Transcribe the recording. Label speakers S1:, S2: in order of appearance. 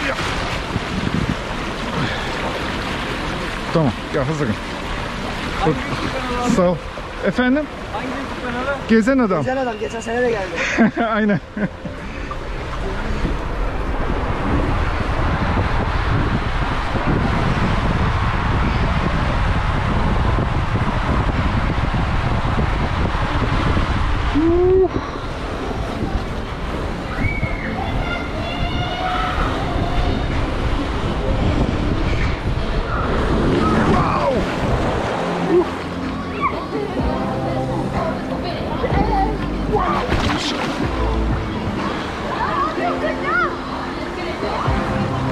S1: Tamam, gel hızlı gel. Sağ ol. Efendim?
S2: Hangi YouTube kanalı?
S1: Gezen adam.
S2: Gezen adam, geçen sene de geldi.
S1: Aynen.